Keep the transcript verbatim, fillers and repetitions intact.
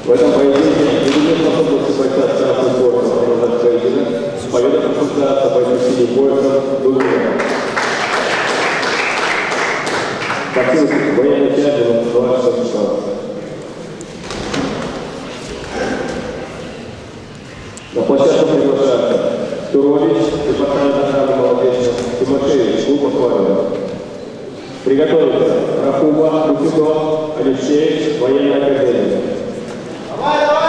В этом поединке не способности бойца с красным поясом продолжать поединок. Победа присуждается бойцу с синим поясом Дудуня. Максим, военный часть, девяносто два шестьсот. На площадку приглашаются Турович, департамент охраны молодежи, Тимошевич, клуб «Аквариум». Приготовиться. Рахуба, Русидов, Алексеевич, военная академия. Давай, давай!